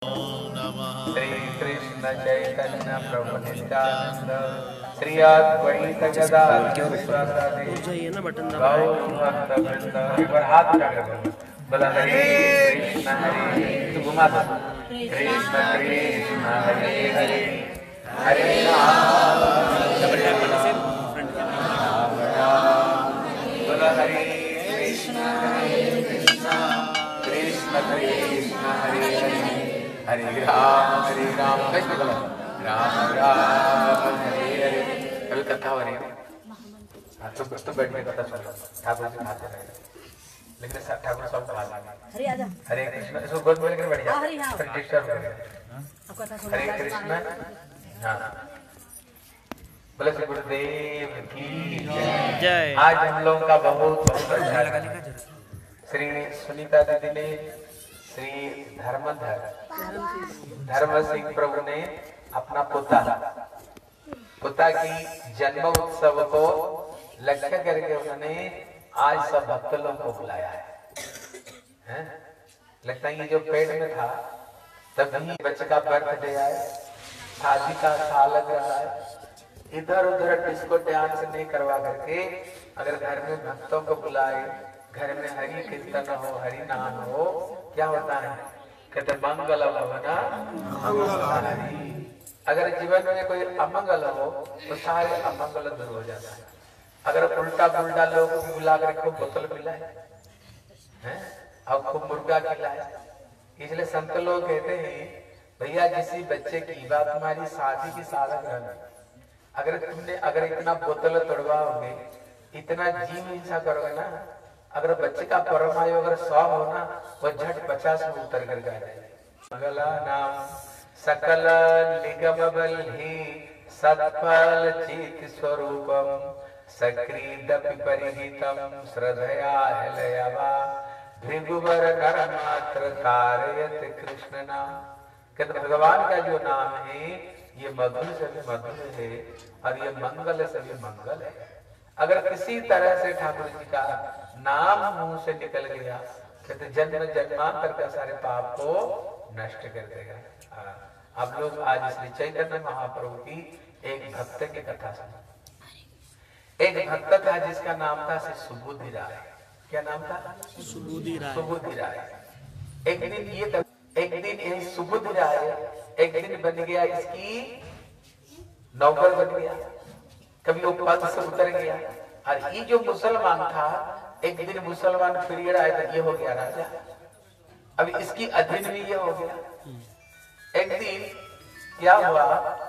श्री कृष्ण चैतन्य प्रभु नित्यानंद श्री अद्वैत गदाधर गौर भक्त वृंद। एक बार हाथ उठा कर बोला हरे कृष्ण तो घुमा दो कृष्ण कृष्ण हरे हरे हरे राम बोला हरे कृष्ण कृष्ण कृष्ण हरे हरे हरे राम कैसे बोला राम राम हरे हरे। कभी कथा हो रही है तो बैठने कथा सुन लो ठाकुर जी खाते रहे लेकिन सब ठाकुर सब खा लेंगे। हरे कृष्ण इसको गोद में लेकर बैठ जाओ फिर डिस्टर्ब करेंगे। हरे कृष्ण हाँ बोले श्री गुरुदेव की जय। आज हम लोगों का बहुत बहुत अच्छा श्री सुनीता दीदी ने श्री धर्म सिंह प्रभु ने अपना पोता की जन्म उत्सव को लक्ष्य करके उन्होंने आज सब भक्त लोगों को बुलाया है? लगता है ये जो पेट में था तभी बच्चे का बर्थडे आए शादी का साल लग रहा है इधर उधर डिस्को डांस नहीं करवा करके अगर घर में भक्तों को बुलाए घर में हरि कीर्तन हो हरि नाम हो क्या होता है कहते मंगल भवना हरि। अगर जीवन में कोई अमंगल हो तो सारे अमंगल दूर हो जाता है। अगर उल्टा पुल्टा लोग बुला कर खूब बोतल पिलाए और खूब मुर्गा खिलाए इसलिए संत लोग कहते हैं भैया किसी बच्चे की बात तुम्हारी शादी की साधन अगर इतना बोतल तोड़वाओगे इतना जीव हिंसा करोगे ना अगर बच्चे का परमायु अगर 100 हो ना वो झट 50 में उतर कर जाए। मंगला नाम सकल निगम बल ही सत्फल चित स्वरूपम सक्रीदपि परिहितम श्रद्धया हलयवा भृगुवर नर मात्र कारयत कृष्ण नाम। कहते भगवान का जो नाम है ये मधुर से भी मधुर है और ये मंगल से भी मंगल है। अगर किसी तरह से ठाकुर जी का नाम मुंह से निकल गया कहते जन्म जन्मांतर का सारे पाप को नष्ट कर देगा। आप लोग आज श्री चैतन्य महाप्रभु की एक भक्त की कथा सुनो। एक भक्त था जिसका नाम था श्री सुबुद्धि राय। क्या नाम था? सुबुद्धि राय। एक दिन ये सुबुद्धि राय एक दिन बन गया इसकी नौकर बन गया कभी वो पद से उतर गया और ये जो मुसलमान था एक दिन मुसलमान पीरियड आया तो ये हो गया राजा। अब इसकी अधीन में ये हो गया। एक दिन क्या हुआ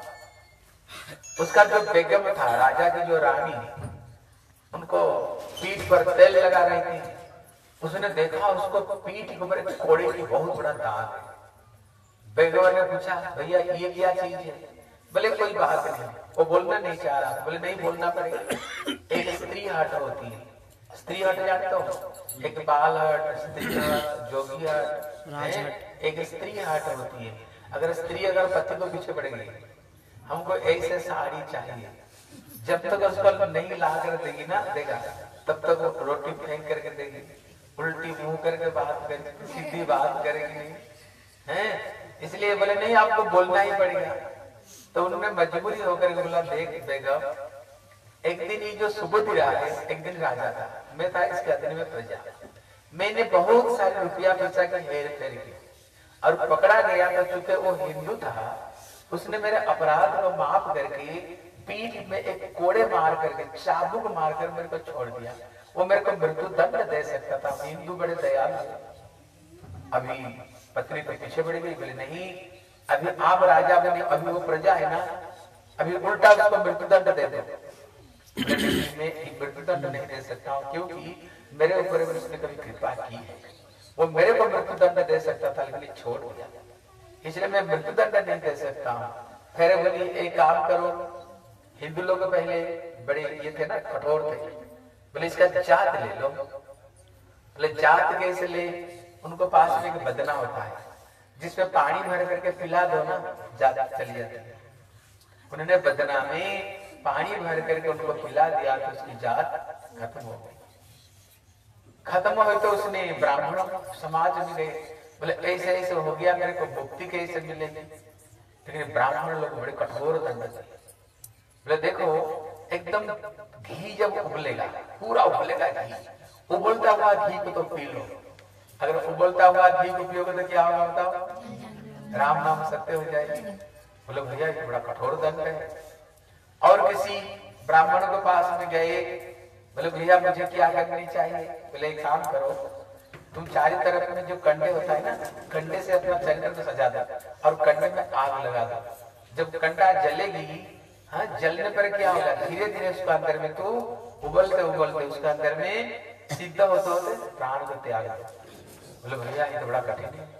उसका जो बेगम था राजा की जो रानी उनको पीठ पर तेल लगा रही थी। उसने देखा उसको पीठ के ऊपर कोड़े की बहुत बड़ा दाग है। बेगम ने पूछा भैया ये क्या चीज है? बोले कोई बात नहीं। वो बोलना नहीं चाह रहा। बोले नहीं बोलना पड़ेगा। एक स्त्री हट होती है। स्त्री हट जानते हो? एक बाल हट स्त्री हट जोगी हट एक स्त्री हट होती है। अगर स्त्री अगर पति को पीछे पड़ेगी हमको ऐसे साड़ी चाहिए जब तक उसको नहीं ला कर देगी ना देगा तब तक वो रोटी फेंक करके देगी उल्टी मुंह करके बात करेगी सीधी बात करेगी नहीं है। इसलिए बोले नहीं आपको बोलना ही पड़ेगा। तो उन्होंने मजबूरी होकर बोला देख बेगम एक दिन ये जो सुबुद्धि राय है एक दिन राजा था मैं था इसके अधीन में प्रजा। मैंने बहुत सारे रुपया पैसा की हेर फेर की और पकड़ा गया तो चूंकि वो हिंदू था उसने मेरे अपराध को माफ करके पीठ में एक कोड़े मार करके चाबुक मार कर मेरे को छोड़ दिया। वो मेरे को मृत्यु दंड दे सकता था। हिंदू बड़े दयालु। अभी पत्नी तो पीछे पड़ गई। बोले नहीं अभी आप राजा बने अभी वो प्रजा है ना अभी उल्टा उसको मृत्यु दंड दे दो। मैं मृत्यु दंड नहीं दे सकता हूँ क्योंकि मेरे ऊपर उसने कभी कृपा की है। वो मेरे को मृत्यु दंड दे सकता था लेकिन छोड़ दिया इसलिए मैं मृत्यु दंड नहीं दे सकता हूँ। फिर बोली एक काम करो हिंदू लोग पहले बड़े ये थे ना कठोर थे। बोले इसका जात ले लो। बोले जात कैसे ले? उनको पास में एक बदना होता है जिसमें पानी भर करके पिला दो ना ज्यादा चली जाती है। उन्होंने बदना में पानी भर करके उनको पिला दिया तो उसकी जात खत्म हो गई। खत्म हुई तो उसने ब्राह्मण समाज में गए बोले ऐसे ऐसे हो गया, मेरे को मुक्ति कैसे मिलेगी? लेकिन ब्राह्मण लोग बड़े कठोर दंड थे। बोले देखो, एकदम घी जब उबलेगा, पूरा उबलेगा घी, उबलता हुआ घी को तो पी लो। अगर उबलता हुआ घी को पियोगे तो क्या होगा बताओ? राम नाम सत्य हो जाएगी। बोले भैया ये बड़ा कठोर दंड है। और किसी ब्राह्मण के पास में गए, बोले भैया मुझे क्या करनी चाहिए? बोले एक काम करो, तुम चारों तरफ में जो कंडे होता है ना, कंडे से अपना चंद्र को सजा दो और कंडे में आग लगा दो। जब कंडा जलेगी, हाँ, जलने पर क्या होगा? धीरे धीरे उसका अंदर में तो उबलते उबलते उसका अंदर में सिद्ध होते होते प्राण को त्याग दो। बोले भैया ये तो बड़ा कठिन है।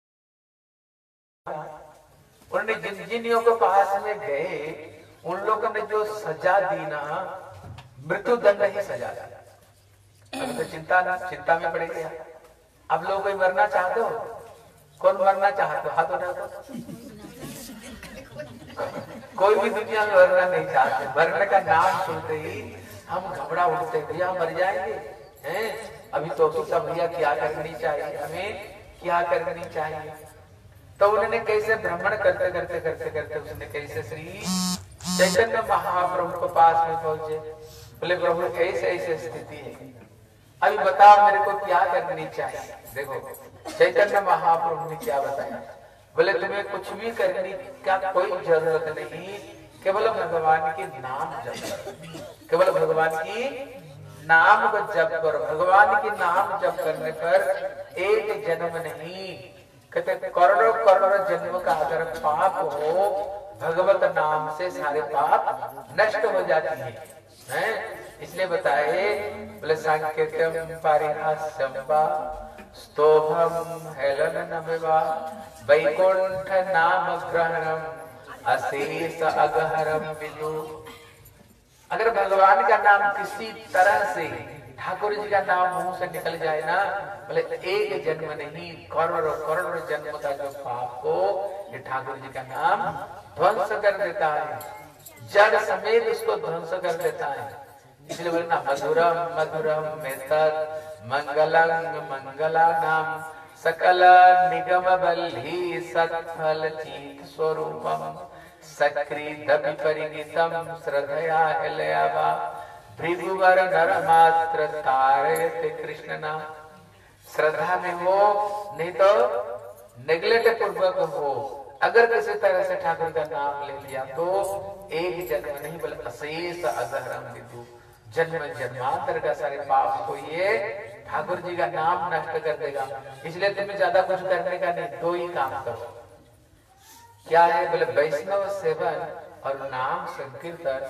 उन्होंने जिन जिन के पास में गए, उन लोगों ने जो सजा दी ना, मृत्यु दंड ही सजा दिया। अब तो चिंता में पड़ गया। अब लोग कोई मरना चाहते हो? कौन मरना चाहते हो? हाथ उठाओ। कोई भी दुनिया में मरना नहीं चाहते। मरने का नाम सुनते ही हम घबरा उठते, भैया मर जाएंगे हैं। अभी तो सोचा भैया क्या करनी चाहिए, हमें क्या करनी चाहिए। तो उन्होंने कैसे भ्रमण करते करते करते करते उसने कैसे श्री चैतन्य महाप्रभु के पास में पहुंचे। बोले प्रभु ऐसे ऐसे स्थिति है, अभी बताओ मेरे को क्या करनी चाहिए। देखो चैतन्य महाप्रभु ने क्या बताया। बोले तुम्हें कुछ भी करने का कोई जरूरत नहीं, केवल भगवान के नाम जप करो, केवल भगवान की नाम को जप करो। भगवान के नाम जप करने पर एक जन्म नहीं, कहते करोड़ों करोड़ों जन्म का अगर पाप हो, भगवत नाम से सारे पाप नष्ट हो जाती हैं। इसलिए बताए, बोले सांकेत्यम पारिहास्यम वा स्तोभम हेलनम वा वैकुंठ नाम ग्रहणम अशेष अगहरम विदु। अगर भगवान का नाम किसी तरह से, ठाकुर जी का नाम मुंह से निकल जाए ना, बोले एक जन्म नहीं, करोड़ों करोड़ों जन्म का जो पाप को ये ठाकुर जी का नाम ध्वंस कर देता है, जड़ समेत उसको ध्वंस कर देता है। इसलिए बोले ना, मधुरम मधुरम मेतद मंगलंग मंगला नाम सकल निगम बल्ही सत्फल चीत स्वरूपम सक्रीत विपरीतम श्रद्धया हलयावा भृगुवर नर मात्र तारयते कृष्ण नाम। श्रद्धा में हो, नहीं तो नेग्लेक्ट पूर्वक हो। अगर किसी तरह से ठाकुर का नाम ले लिया तो एक जन्म नहीं बल्कि अशेष अगहरम विदु, जन्म जन्मांतर का सारे पाप को ये ठाकुर जी का नाम नष्ट कर देगा। इसलिए तुम्हें ज्यादा कुछ करने का नहीं, दो ही काम करो। क्या है? बोले वैष्णव सेवन और नाम संकीर्तन।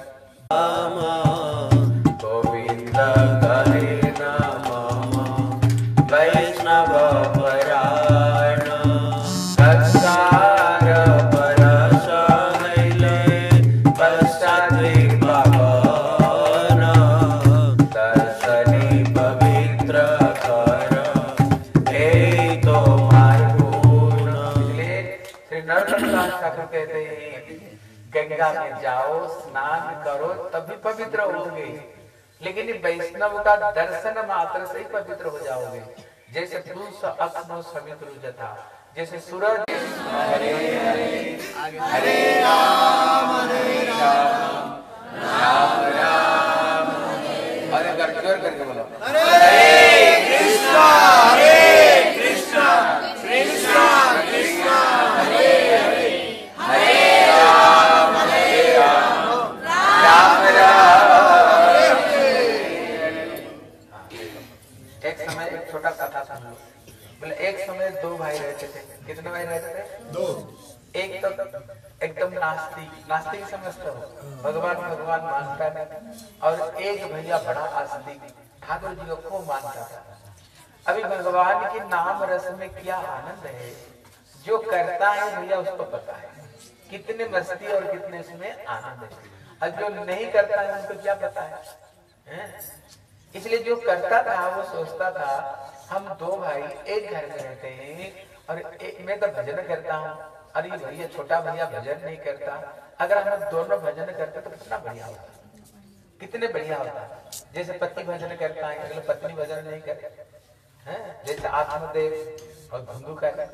गोविंद कहे नाम वैष्णव परायण संसार परस हैले पश्चात् पावन दर्शनी पवित्र कर हे तो मार्गूण। इसलिए श्री नरोत्तम दास ठाकुर कहते हैं, गंगा में जाओ स्नान करो तभी पवित्र होगे, लेकिन वैष्णव का दर्शन मात्र से ही पवित्र हो जाओगे। जैसे पुरुष अग्नो समित्र जथा, जैसे सूरज। हरे हरे हरे राम राम राम। और एक बार जोर करके बोलो, हरे कृष्णा कृष्णा कृष्णा हरे हरे हरे राम राम राम। एक समय एक छोटा कथा सुन लो। बोले एक समय दो भाई रहते थे। कितने भाई रहते थे? दो। एक तो एकदम नास्तिक समझता हो, भगवान भगवान मानता नहीं, और एक भैया बड़ा आस्तिक, ठाकुर जी को खूब मानता था। अभी भगवान के नाम रस में क्या आनंद है, जो करता है भैया उसको पता है कितने मस्ती और कितने इसमें आनंद है, और जो नहीं करता है उनको क्या पता है? इसलिए जो करता था वो सोचता था हम दो भाई एक घर में रहते हैं और मैं तो भजन करता हूँ, अरे भैया छोटा भैया भजन नहीं करता, अगर हम दोनों भजन करते तो कितना बढ़िया होता, कितने बढ़िया होता। जैसे पति भजन करता है, अगले पत्नी भजन नहीं करती, है, जैसे आत्मदेव और धुंधुकारी।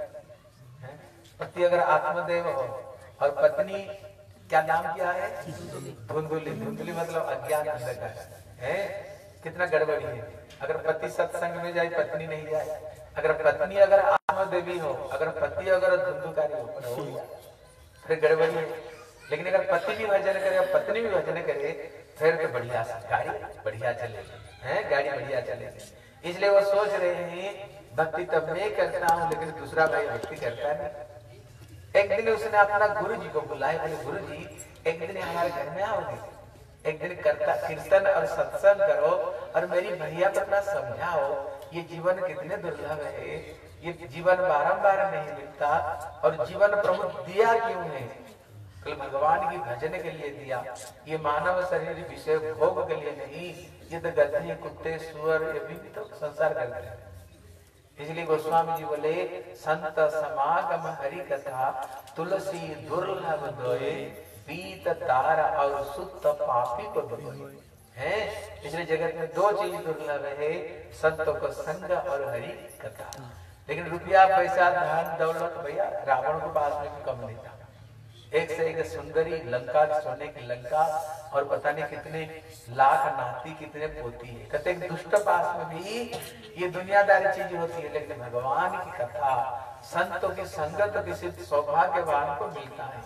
पति अगर आत्मदेव हो और पत्नी क्या नाम क्या है, धुंधुली। धुंधुली मतलब अज्ञान अंधकार है, कितना गड़बड़ी है। अगर पति सत्संग में जाए पत्नी नहीं जाए, अगर पत्नी अगर आत्मदेवी हो, अगर पति अगर धुंधुकारी हो, फिर गड़बड़ी है। लेकिन अगर पति भी भजन करे पत्नी भी भजन करे फिर तो बढ़िया गाड़ी बढ़िया चलेगी, है गाड़ी बढ़िया चलेगी। इसलिए वो सोच रहे हैं भक्ति तब मैं करता हूँ लेकिन दूसरा भाई भक्ति करता नहीं। एक दिन उसने अपना गुरु जी को बुलाया, बोले गुरु जी एक दिन हमारे घर में आओगे, एक दिन करता कीर्तन और सत्संग करो और मेरी भैया को अपना समझाओ ये जीवन कितने दुर्लभ है, ये जीवन बारंबार नहीं मिलता और जीवन प्रभु दिया क्यों है, कल भगवान की भजन के लिए दिया, ये मानव शरीर विषय भोग के लिए नहीं, ये तो गधे कुत्ते सुअर ये भी तो संसार करते हैं। इसलिए गोस्वामी जी बोले संत समागम हरि कथा तुलसी दुर्लभ दोए पीत तारा और सुत पापी को दोए है। इसलिए जगत में दो चीज दुर्लभ है, संतों को संग और हरि कथा। लेकिन रुपया पैसा धन दौलत भैया रावण के पास में भी कम नहीं था, एक से एक सुंदरी लंका सोने की लंका और पता नहीं कितने लाख नाती कितने पोती है। कहते दुष्ट पास में भी ये दुनियादारी चीज होती है, लेकिन भगवान की कथा संतों की संगत किसी सौभाग्यवान को मिलता है।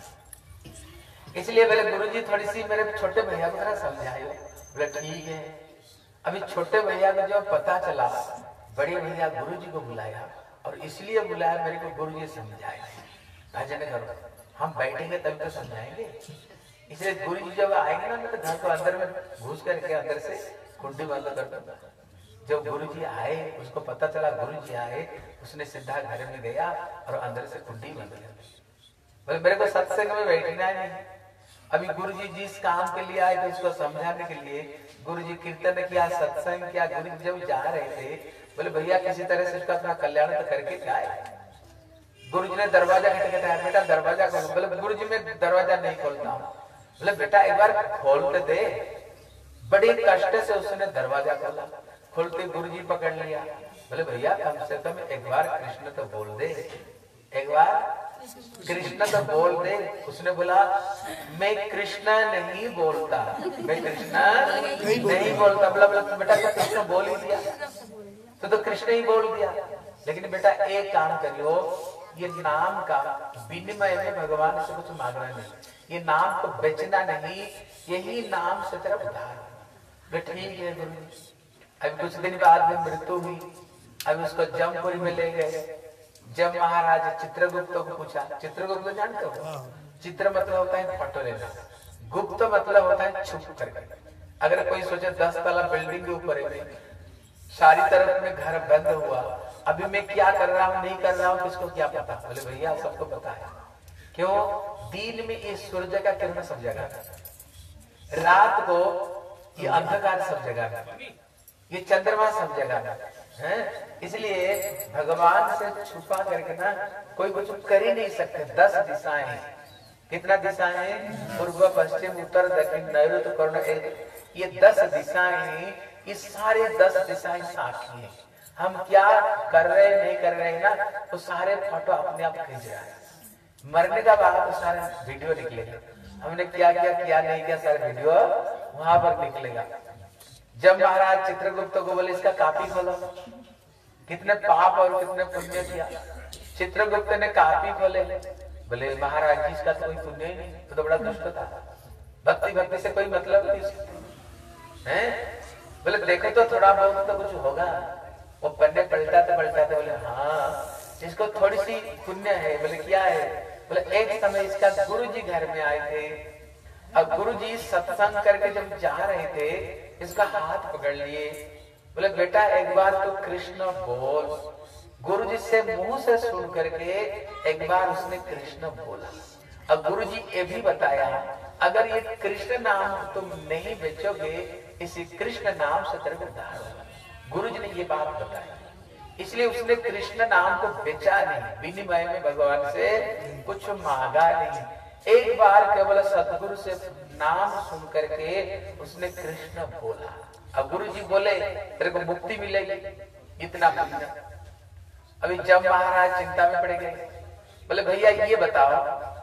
इसलिए बोले गुरुजी थोड़ी सी मेरे छोटे भैया को जरा समझाइए। बोले ठीक है। अभी छोटे भैया को जब पता चला बड़े भैया गुरुजी को बुलाया और इसलिए बुलाया मेरे को गुरुजी समझाए भजन करो, हम बैठेंगे तभी तो समझाएंगे। इसलिए गुरु जी जब आएंगे ना तो घर को अंदर में घुस करके अंदर से कुंडी बंद कर दूंगा। जब गुरु जी आए उसको पता चला गुरु जी आए, उसने सीधा घर में गया और अंदर से कुंडी बंद कर दी। बोले मेरे को सत्संग में बैठना नहीं। अभी गुरु जी जिस काम के लिए आए थे उसको समझाने के लिए गुरु जी कीर्तन किया सत्संग किया। गुरु जी जब जा रहे थे बोले भैया किसी तरह से उसका अपना कल्याण तो करके जाए। गुरु जी ने दरवाजा खटखटाया, बेटा दरवाजा खोलो। बोले गुरु जी मैं दरवाजा नहीं खोलता हूँ। बोले बेटा एक बार खोलते दे। बड़ी कष्ट से उसने दरवाजा खोला, खोलते गुरु जी पकड़ लिया। बोले भैया कम से कम एक बार कृष्ण तो बोल दे, एक बार कृष्ण तो बोल दे। उसने बोला मैं कृष्ण नहीं बोलता, मैं कृष्ण नहीं बोलता। बोला बेटा कृष्ण बोल ही दिया तो कृष्ण ही बोल दिया। लेकिन बेटा एक काम करियो, ये नाम का विनिमय में भगवान से कुछ मांगना नहीं, ये नाम को बेचना नहीं, यही नाम से तेरा उद्धार होगा। ठीक है गुरु जी। अभी कुछ दिन बाद में मृत्यु हुई, अभी उसको जमपुरी में ले गए। जब महाराज चित्रगुप्त को पूछा, चित्रगुप्त जानते हो? चित्र मतलब होता है फोटो लेना, गुप्त मतलब होता है छुप करके। अगर कोई सोचे 10 तला बिल्डिंग के ऊपर है, सारी तरफ में घर बंद हुआ, अभी मैं क्या कर रहा हूँ नहीं कर रहा हूँ किसको क्या पता? बोले भैया सबको पता है। क्यों? दिन में ये सूर्य का किरण सब जगह, रात को ये अंधकार सब जगह, ये चंद्रमा सब जगह है। इसलिए भगवान से छुपा करके ना कोई कुछ कर ही नहीं सकते। 10 दिशाएं हैं। कितना दिशाएं हैं? पूर्व पश्चिम उत्तर दक्षिण नैऋत्य कर्ण, ये 10 दिशाएं हैं। ये सारे 10 दिशाएं साक्षी हैं। हम क्या कर रहे हैं नहीं कर रहे हैं ना, तो सारे फोटो अपने आप खींच रहा है। मरने का बाद तो सारे वीडियो निकलेगा, हमने क्या क्या नहीं किया, सारे वीडियो वहां पर निकलेगा। जब महाराज चित्रगुप्त को बोले इसका कॉपी खोलो, कितने पाप और कितने पुण्य किया। चित्रगुप्त ने कॉपी खोले, बोले महाराज जी इसका तो कोई पुण्य ही नहीं, तो बड़ा दुष्ट था, भक्ति से कोई मतलब नहीं है। बोले देखो तो थोड़ा बहुत तो कुछ होगा। वो पन्ने पलटाते बोले हाँ इसको थोड़ी सी पुण्य है। बोले क्या है? बोले एक समय इसका गुरु जी घर में आए थे और गुरु जी सत्संग करके जब जा रहे थे इसका हाथ पकड़ लिए। बोले बेटा एक बार तो कृष्ण बोल। गुरु जी से मुंह से सुन करके एक बार उसने कृष्ण बोला। अब गुरु जी ये भी बताया अगर ये कृष्ण नाम तुम नहीं बेचोगे, इसी कृष्ण नाम से तेरे को उद्धार होगा। गुरु जी ने ये बात बताई, इसलिए उसने कृष्ण नाम को बेचा नहीं, विनिमय में भगवान से कुछ मांगा नहीं। एक बार केवल सतगुरु से नाम सुन करके उसने कृष्ण बोला। अब गुरु जी बोले तेरे को मुक्ति मिलेगी, इतना पुण्य। अभी जब महाराज चिंता में पड़ गए, बोले भैया ये बताओ,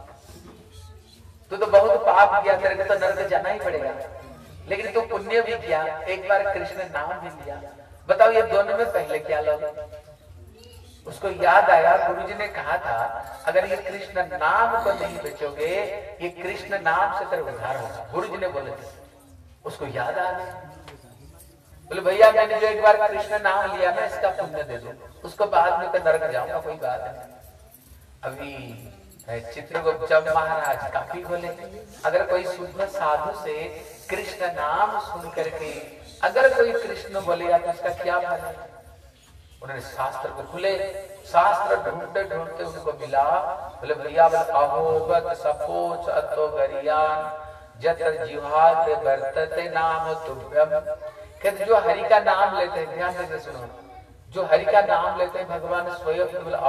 तू तो बहुत पाप किया, तेरे को तो नरक जाना ही पड़ेगा, लेकिन तू पुण्य भी किया, एक बार कृष्ण नाम भी लिया, बताओ ये दोनों में पहले क्या लोगे? उसको याद आया गुरुजी ने कहा था अगर ये कृष्ण नाम को नहीं बेचोगे, ये कृष्ण नाम से तेरा उद्धार होगा, गुरुजी ने बोले थे। उसको याद आ गया, बोले भैया मैंने जो एक बार कृष्ण नाम लिया ना, इसका पुण्य दे दो, उसको बाद में तो नरक जाऊंगा, कोई बात नहीं। अभी चित्रगुप्त जब महाराज काफी खोले, अगर कोई शुद्ध साधु से कृष्ण नाम सुन करके अगर कोई कृष्ण बोलेगा तो इसका क्या फल है? उन्होंने शास्त्र को खुले, शास्त्र ढूंढते ढूंढते उनको मिला। बोले भैया अहोगत सपोच अतो गरियान जत्र जिह्वाग्रे वर्तते नाम तुभ्यम। कहते जो हरि का नाम लेते हैं, ध्यान से सुनो, जो हरि का नाम लेते हैं भगवान स्वयं बोले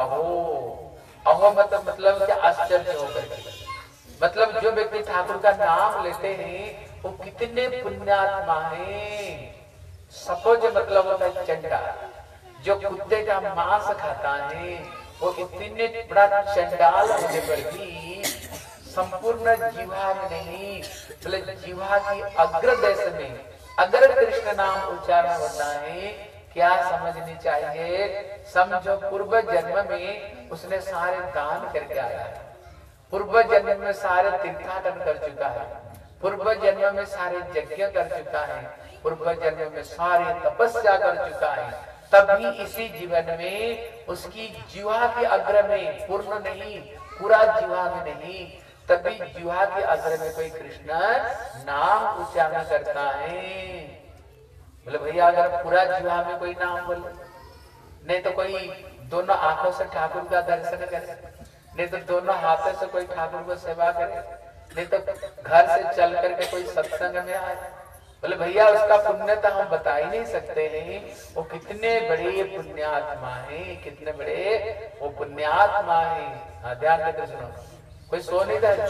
अहो मतलब क्या आश्चर्य होकर के, मतलब जो व्यक्ति ठाकुर का नाम लेते हैं वो कितने पुण्यात्मा हैं। सपोज मतलब होता है चंडाल, जो कुत्ते का मांस खाता है वो इतने बड़ा चंडाल होने पर भी संपूर्ण जिह्वा में नहीं, बोले जिह्वा की अग्रदेश में अगर कृष्ण नाम उच्चारण होता है, क्या समझनी चाहिए? समझो पूर्व जन्म में उसने सारे दान करके आया है, पूर्व जन्म में सारे तीर्थाटन कर चुका है, पूर्व जन्म में सारे यज्ञ कर चुका है, पूर्व जन्म में सारी तपस्या कर चुका है, तभी इसी जीवन में उसकी जीवा के अग्र में पूर्ण नहीं, पूरा जीवा में नहीं, तभी जीवा के अग्र में कोई कृष्ण नाम उच्चारण करता है। बोले भैया अगर पूरा जीवा में कोई नाम बोले, नहीं तो कोई दोनों आंखों से ठाकुर का दर्शन करे, नहीं तो दोनों हाथों से कोई ठाकुर को सेवा करे, नहीं तो घर से चल करके कोई सत्संग में आए, बोले भैया उसका पुण्य तो हम बता ही नहीं सकते हैं। वो कितने बड़े पुण्यात्मा हैं, कितने बड़े वो पुण्यात्मा हैं। ध्यान देकर सुनो, कोई सो नहीं रहा।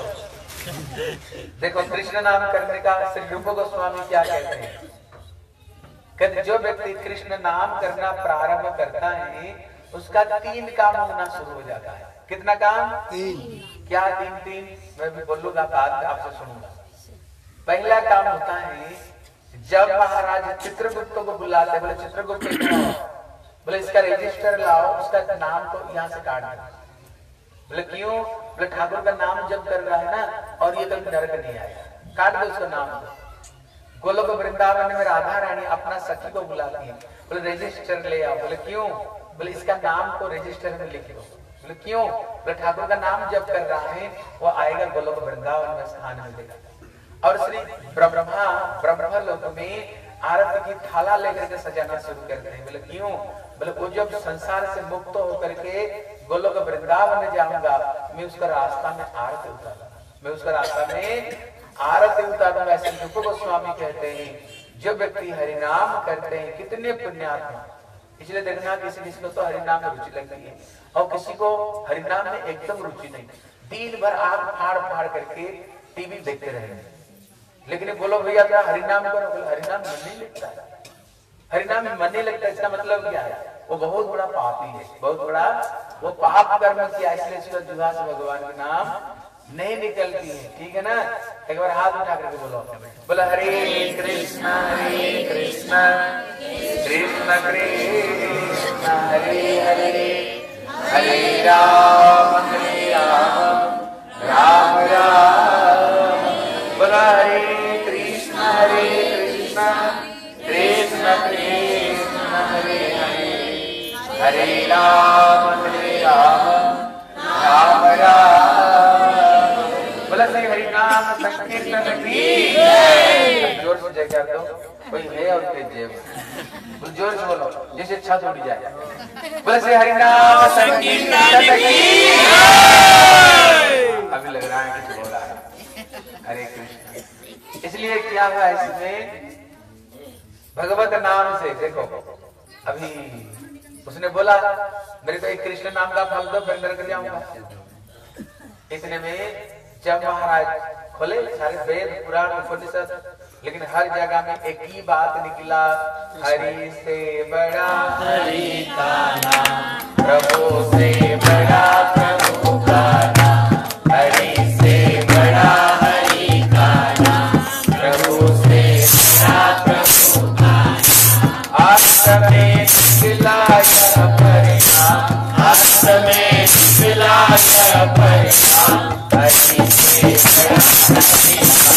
देखो कृष्ण नाम करने का श्री रूप गोस्वामी क्या कहते हैं? कहते जो व्यक्ति कृष्ण नाम करना प्रारंभ करता है उसका 3 काम होना शुरू हो जाता है। कितना काम? 3। क्या 3? मैं भी बोलूंगा, बाद में आपसे सुनूंगा। पहला काम होता है जब महाराज चित्रगुप्त को बुलाते, बोले चित्रगुप्त बोले इसका रजिस्टर लाओ, उसका नाम को यहाँ से काट दो। बोले क्यों? बोले ठाकुर का नाम जब कर रहा है ना, और ये कभी नरक नहीं आएगा, काट दो उसका नाम। गोलोक वृंदावन में राधा रानी अपना सखी को बुलाती है, बोले रजिस्टर ले आओ। बोले क्यों? बोले इसका नाम को रजिस्टर में लिख दो। बोले क्यों? बोले ठाकुर का नाम जब कर रहा है वो आएगा गोलोक वृंदावन में स्थान मिलेगा। और श्री ब्रह्मा लोक में आरती की थाला लेकर के सजाना शुरू करते हैं। बोले क्यों? बोले वो जब संसार से मुक्त होकर के गोलोक वृंदावन में जाऊंगा, मैं उसका रास्ता में आरती उतारूंगा, मैं उसका रास्ता में आरती उतारूंगा। ऐसे रूप गोस्वामी कहते हैं जो व्यक्ति हरिनाम करते हैं कितने पुण्यात्मा। इसलिए देखना किसी को तो हरिनाम में रुचि लगती है और किसी को हरिनाम में एकदम रुचि नहीं, दिन भर आग फाड़ फाड़ करके टीवी देखते रहेंगे। लेकिन बोलो भैया क्या हरिनाम करो, बोलो हरिनाम मन नहीं लगता, हरिनाम में मन नहीं लगता। इसका मतलब क्या है? वो बहुत बड़ा पापी है, बहुत बड़ा वो पाप कर्म किया, इसलिए इसका जुहा से भगवान के नाम नहीं निकलती है। ठीक है ना? एक बार हाथ उठा करके बोलो हरे कृष्णा कृष्ण कृष्ण हरे हरे, हरे राम राम राम। बोलो हरे कृष्ण कृष्ण कृष्ण हरे हरे, हरे राम राम राम। बोला श्री हरि नाम संकीर्तन की जय। जोर से जय कर दो, कोई है और कोई जय बोलो, जोर से बोलो जैसे छत उड़ जाए। बोला श्री हरि नाम संकीर्तन की जय। अभी लग रहा है कि बोल रहा है हरे कृष्ण। इसलिए क्या हुआ इसमें भगवत नाम से, देखो अभी उसने बोला मेरे को एक कृष्ण नाम का फल दो फिर नरक जाऊंगा। इतने में जब महाराज खोले सारे वेद पुराण उपनिषद लेकिन हर जगह में एक ही बात निकला, हरि से बड़ा हरि का नाम, प्रभु से बड़ा प्रभु का नाम, हरि से बड़ा हरि का नाम, प्रभु से बड़ा प्रभु का नाम। अंत में निकला यह परिणाम, अंत में निकला यह परिणाम, हरि से बड़ा हरि का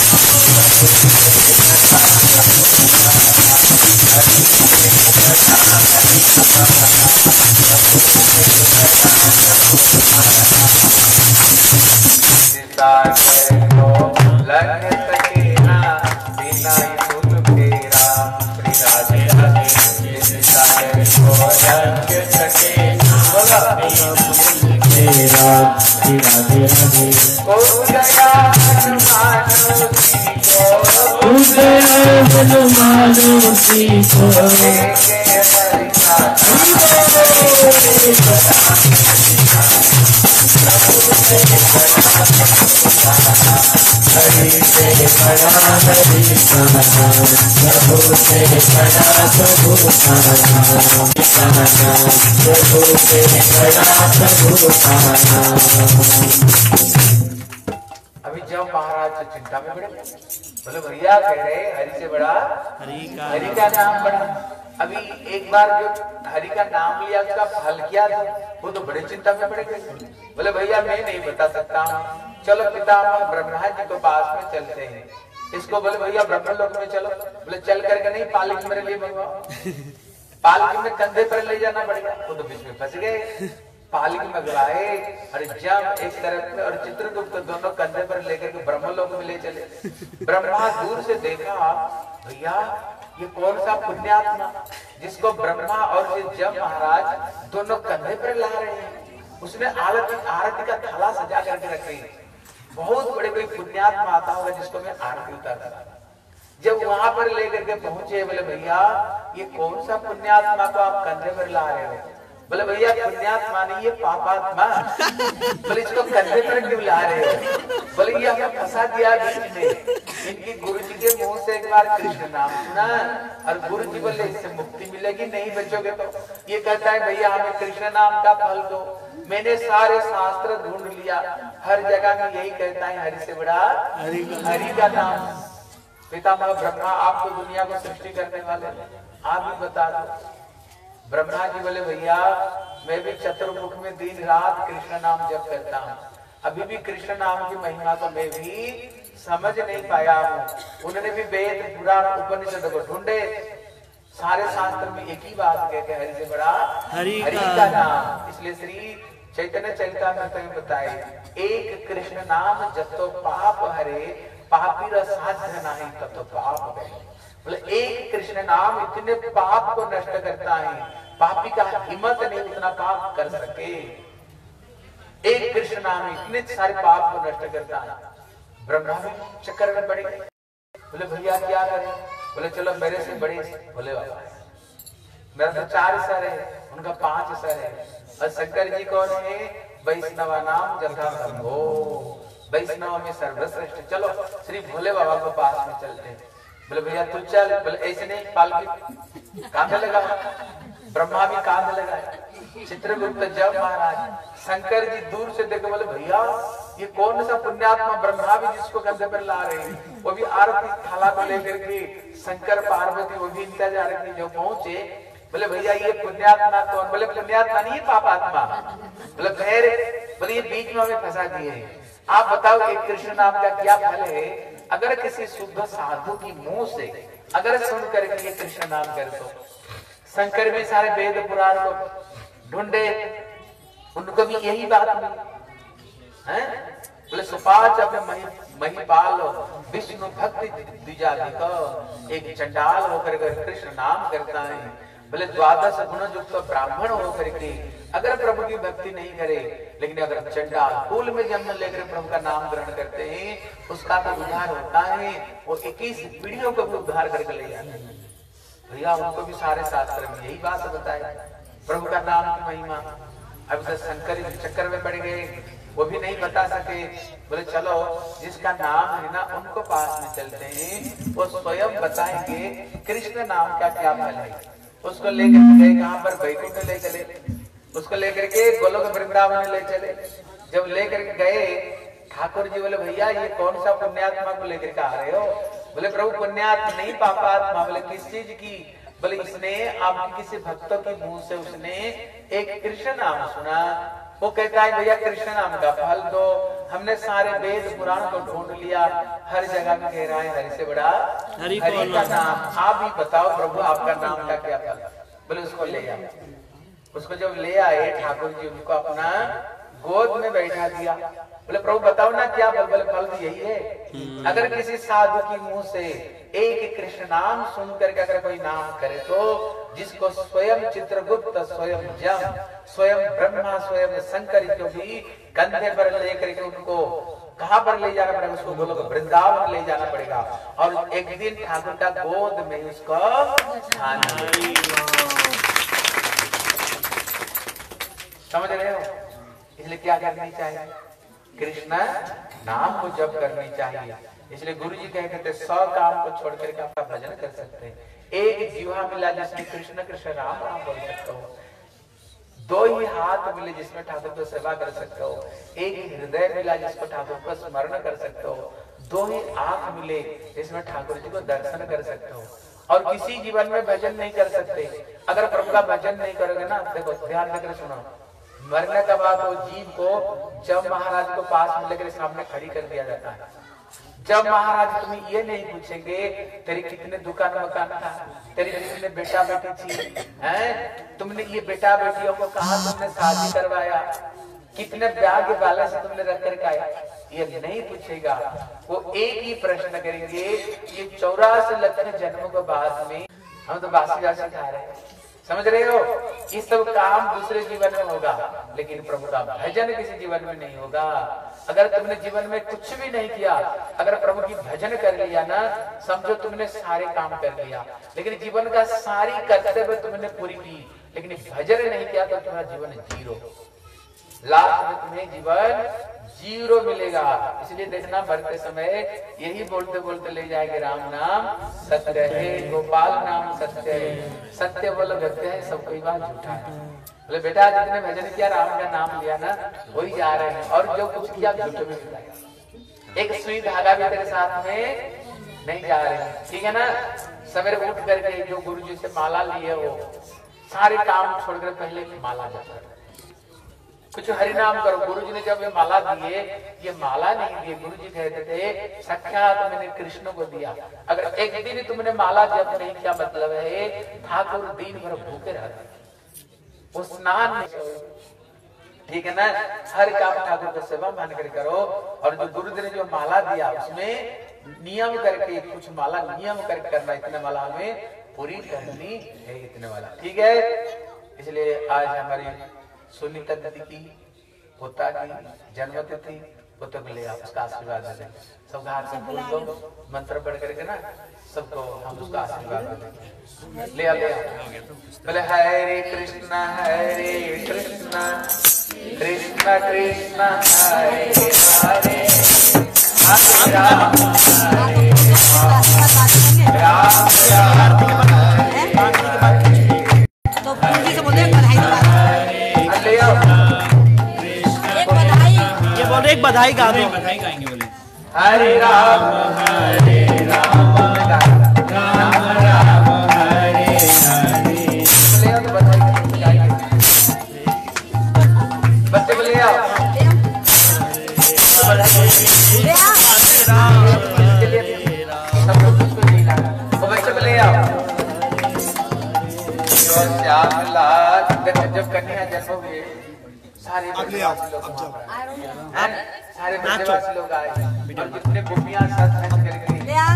लग सके ना बिना फूल फेरा, श्री राधे राधे सागर को लग सके बोला फूल फेरा, श्री राधे राधे को गया हनुमान जी को हरि से बड़ा हरि का नाम, प्रभु से बड़ा प्रभु का नाम, प्रभु से बड़ा प्रभु का नाम। अभी जब महाराज चिंता में पड़े, बोले भैया कह रहे हरि से बड़ा हरि का नाम बड़ा। अभी एक बार जो हरि का नाम लिया उसका फल क्या था, वो तो बड़े चिंता में पड़ गए। बोले भैया मैं नहीं बता सकता हूँ, चलो पितामह ब्रह्मा जी को पास में चलते हैं। इसको बोले भैया ब्रह्मलोक में चलो, बोले चल करके नहीं, पालकी मेरे लिए मंगवाओ। पालकी में कंधे पर ले जाना पड़ेगा, वो तो बीच में फंस गए। पालकी मंगवाए और जब एक तरफ में और चित्रगुप्त दोनों कंधे पर लेकर के ब्रह्मलोक में ले चले। ब्रह्मा दूर से देखा, भैया ये कौन सा पुण्यात्मा जिसको ब्रह्मा और जब महाराज दोनों कंधे पर ला रहे हैं। उसने आरती का थाला सजा करके रखे, बहुत बड़े कोई पुण्यात्मा आता होगा जिसको मैं आरती उतारता। जब वहां पर लेकर के पहुंचे, बोले भैया ये कौन सा पुण्यात्मा को आप कंधे पर ला रहे हो। बोले भैया पुण्यात्मा नहीं ये पापात्मा। बोले इसको कंधे पर क्यों ला रहे हो। बोले ये हमें फंसा दिया बीच में। इनकी गुरु जी के मुंह से एक बार कृष्ण नाम सुना और गुरु जी बोले इससे मुक्ति मिलेगी, नहीं बचोगे तो। ये कहता है भैया हमें कृष्ण नाम का फल दो। मैंने सारे शास्त्र ढूंढ लिया, हर जगह में यही कहता है हरि से बड़ा हरि का नाम। पितामह ब्रह्मा आप तो दुनिया को सृष्टि करने वाले, आप ही बता दो। ब्रह्मा जी बोले भैया मैं भी चतुर्मुख में दिन रात कृष्ण नाम जप करता हूँ, अभी भी कृष्ण नाम की महिमा को मैं भी समझ नहीं पाया हूँ। उन्होंने भी वेद पुराण उपनिषद को ढूंढे, सारे शास्त्र में एक ही बात कहते हैं हरि से बड़ा हरि का नाम। इसलिए श्री चैतन्य चरितामृत में बताए, एक कृष्ण नाम जतो पाप हरे, पापी साध्य नहीं ततो पाप गए। बोले एक कृष्ण नाम इतने पाप को नष्ट करता है, पापी का हिम्मत नहीं उतना पाप कर सके। एक कृष्ण नाम इतने सारे पाप को नष्ट करता है। ब्रह्मा भी चक्कर में पड़े, बोले भैया क्या करें। बोले चलो मेरे से बड़े, बोले बाबा मेरा तो 4 सर है, उनका 5 सर है। और शंकर जी कौन है, वैष्णव नाम जथा संभो, वैष्णव में सर्वश्रेष्ठ। चलो श्री भोले बाबा को पास में चलते हैं। बोले भैया तू चल। बोले ऐसे नहीं, पालकी कांधे लगा। ब्रह्मा भी कांधे लगाए। चित्रगुप्त जब महाराज शंकर जी दूर से देखे, बोले भैया ये कौन सा पुण्यात्मा ब्रह्मा भी जिसको कंधे पर ला रहे हैं, वो भी आरती थाला को लेकर के। शंकर पार्वती वो भी इंतजार की, जो पहुंचे बोले भैया ये पुण्यात्मा कौन। बोले पुण्यात्मा नहीं पापात्मा। बोले खैर, बोले ये बीच में हमें फंसा दिए हैं, आप बताओ एक कृष्ण नाम का क्या फल है। अगर किसी शुद्ध साधु की मुंह से अगर सुन करके ये कृष्ण नाम कर दो। शंकर भी सारे वेद पुराण को ढूंढे, उनको भी यही बात मिली है। बोले सुपाच अपने महिपाल विष्णु भक्ति द्विजाति एक चंडाल होकर कृष्ण नाम करता है। बोले 12 गुण युक्त ब्राह्मण होकर के अगर प्रभु की भक्ति नहीं करे, लेकिन अगर चंडाल कुल में जन्म लेकर प्रभु का नाम ग्रहण करते हैं, उसका तो उद्धार होता है। वो 21 पीढ़ियों को भी उद्धार करके ले जाते हैं। भैया उनको भी सारे शास्त्र में यही बात बताए, प्रभु का नाम की महिमा। अब तो शंकर चक्कर में पड़ गए, वो भी नहीं बता सके। बोले चलो जिसका नाम है ना उनको पास में चलते हैं, वो स्वयं बताएंगे कृष्ण नाम का क्या फल है। उसको लेकर गए कहां पर, वैकुंठ ले चले, उसको लेकर के गोलोक वृंदावन ले चले। जब लेकर के गए ठाकुर जी बोले भैया ये कौन सा पुण्यात्मा को लेकर के आ रहे हो? बोले प्रभु पुण्यात्मा नहीं पापात्मा। बोले किस चीज की? बोले इसने आपके किसी भक्तों के मुंह से उसने एक कृष्ण नाम सुना, वो कहता है भैया कृष्ण नाम का फल दो। हमने सारे वेद पुराण को ढूंढ लिया, हर जगह में कह रहा है हरि से बड़ा हरि का नाम। आप ही बताओ प्रभु आपका नाम का क्या फल? बोले उसको ले आओ। उसको जब ले आए ठाकुर जी उनको अपना गोद में बैठा दिया। बोले प्रभु बताओ ना क्या फल? बोले फल तो यही है, अगर किसी साधु की मुंह से एक कृष्ण नाम सुन करके अगर कोई नाम करे तो जिसको स्वयं चित्रगुप्त, स्वयं जम, स्वयं ब्रह्मा, स्वयं शंकर जो भी कंधे पर लेकर के उनको कहां पर ले जाना पड़ेगा? उसको बोलो वृंदावन ले जाना पड़ेगा और एक दिन ठाकुर का गोद में उसको समझ रहे हो? इसलिए क्या करनी चाहिए? कृष्ण नाम को जप करनी चाहिए। इसलिए गुरु जी कहते थे 100 काम को छोड़ करके आपका भजन कर सकते हैं। एक जीवा मिला जिसमें कृष्ण कृष्ण राम राम बोल सकते हो, 2 ही हाथ मिले जिसमें ठाकुर को सेवा कर सकते हो, एक ही हृदय मिला जिसको ठाकुर को स्मरण कर सकते हो, 2 ही आंख मिले जिसमें ठाकुर जी को दर्शन कर सकते हो। और किसी जीवन में भजन नहीं कर सकते अगर प्रभु का भजन नहीं करोगे ना। देखो ध्यान देकर सुनो, मरने के बाद वो जीव को जब महाराज को पास में लेकर सामने खड़ी कर दिया जाता है। जब महाराज तुम्हें ये नहीं पूछेंगे तेरे कितने दुकान मकान था, तेरे कितने बेटा बेटी थी, हैं? तुमने ये बेटा बेटियों को कहा तुमने शादी करवाया, कितने ब्याह के बाला से तुमने रख कर आया, ये नहीं पूछेगा। वो एक ही प्रश्न करेंगे, ये 84 लाख जन्मों के बाद में हम तो बासी बासी खा रहे हैं, समझ रहे हो? ये सब काम दूसरे जीवन में होगा, लेकिन प्रभु का भजन किसी जीवन में नहीं होगा। अगर तुमने जीवन में कुछ भी नहीं किया, अगर प्रभु की भजन कर लिया ना, समझो तुमने सारे काम कर लिया, लेकिन जीवन का सारी कर्तव्य तुमने पूरी की, लेकिन भजन नहीं किया तो तुम्हारा जीवन जीरो, लास्ट में तुम्हें जीवन जीरो मिलेगा। इसलिए देखना मरते समय यही बोलते बोलते ले जाएंगे राम नाम सत्य है, गोपाल नाम सत्य है, सत्य बोलो सत्य है, सब कोई बात झूठा है। बोले बेटा जितने भजन किया राम का नाम लिया ना वही जा रहे हैं, और जो कुछ किया झूठे में मिलाया, एक सुई धागा भी तेरे साथ में नहीं जा रहे हैं, ठीक है ना? सवेरे उठ करके जो गुरु जी से माला लिए वो सारे काम छोड़कर पहले माला जाता है, कुछ हरिनाम करो। गुरु जी ने जब ये माला दिए, ये माला नहीं दिए, गुरु जी कहते थे साक्षात मैंने कृष्ण को दिया। अगर एक दिन तुमने माला जप नहीं किया मतलब है ठाकुर दिन भर भूखे रहते, वो स्नान नहीं, ठीक है ना? हर काम ठाकुर को सेवा मान कर करो। और जो गुरु जी ने जो माला दिया उसमें नियम करके, कुछ माला नियम करके करना, इतने माला हमें पूरी करनी है, इतने वाला, ठीक है? इसलिए आज हमारी सुनीता दीदी की पोता की जन्मतिथि, पोते को ले आप उसका आशीर्वाद दे दें। सब घर से फूल दो, मंत्र पढ़ करके ना सबको हम उसका आशीर्वाद दे दें। ले आओ बोले हरे कृष्णा कृष्ण कृष्ण हरे हरे, हरे राम राम एक बधाई गा दो, बधाई गाएंगे बोले हरे राम राम राम हरे हरे। बच्चे बोले आओ, बच्चे बोले आओ। जब कन्या जन्म हुए सारे सारे ब्रजवासी लोग आए और जितने गोपियां साथ करके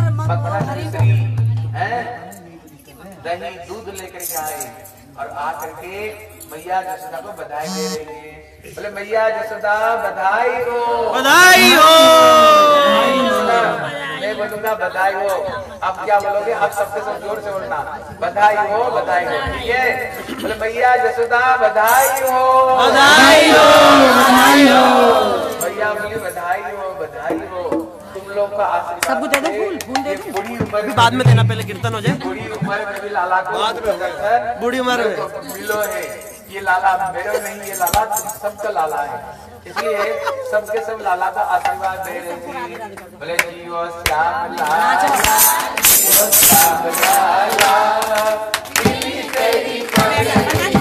दही दूध लेकर के आए और आकर के मैया जसोदा को बधाई दे रही है। बोले मैया जसोदा बधाई हो, बधाई हो। मैं बोलूंगा बधाई हो। अब क्या बोलोगे? अब सबके सब जोर से बोलना, बधाई हो, बधाई हो। ठीक है? बोले भैया जसोदा बधाई हो, बधाई हो, बधाई हो। भैया बोली बधाई हो, बधाई हो। तुम लोग का आशीर्वाद सबको दे दो, फूल दे दो। बुढ़ी उम्र में बाद में देना, पहले कीर्तन हो जाए। बुढ़ी उम्र में भी लाला को बूढ़ी उम्र में मिलो है। ये लाला मेरे नहीं, ये लाला सबका लाला है, इसलिए सबके सब लाला का आशीर्वाद दे रहे थे। बोले जियो श्याम लाला, जियो श्याम लाला, पीली तेरी पगड़ी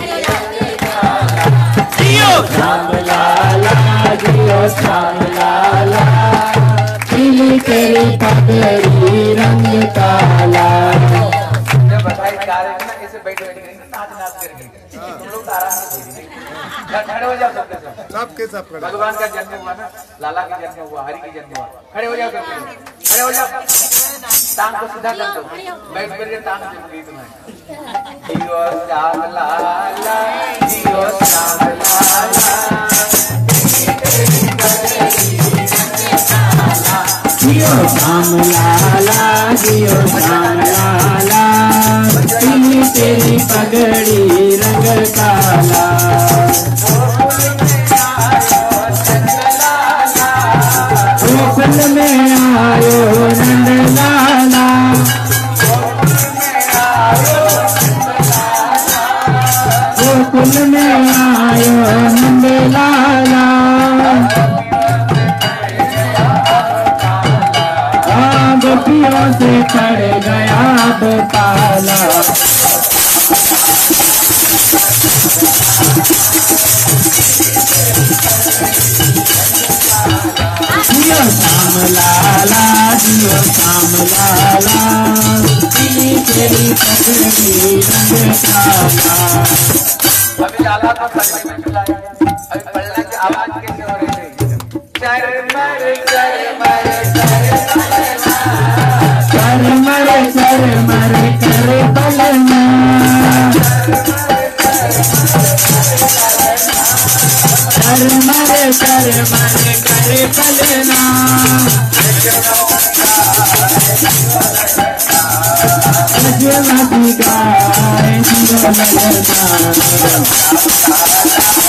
जियो श्याम लाला, जियो श्याम लाला, पीली तेरी पगड़ी रंग काला। जब बधाई गा रहे थे ना, ऐसे बैठ बैठ के नाच नाच करके तुम लोग तो आराम से खड़े हो जाओ सबके सब। भगवान का जन्म हुआ ना, लाला का जन्म हुआ, हरि का जन्म हुआ। खड़े हो जाओ सबके, खड़े हो जाओ, टांग को सीधा कर दो, बैठ करके टांग जमगी तुम्हें। जियो श्याम लाला, जियो श्याम लाला, जियो श्याम लाला, जियो श्याम लाला, पीली तेरी पगड़ी रंग काला। गोकुल में आयो नंद लाला, गोकुल में आयो नंद लाला। गोपियों से चढ़ गया ताला। जियो श्याम लाला, जियो श्याम लाला, पीली तेरी पगड़ी रंग काला। अभी लाला को पलने में चलाया, अभी पलने की आवाज कैसे हो रही थी? चरमर चरमर चरमर चरमर कर पलना, चरमर चरमर कर पलना। अजमती गाय जियो लगना।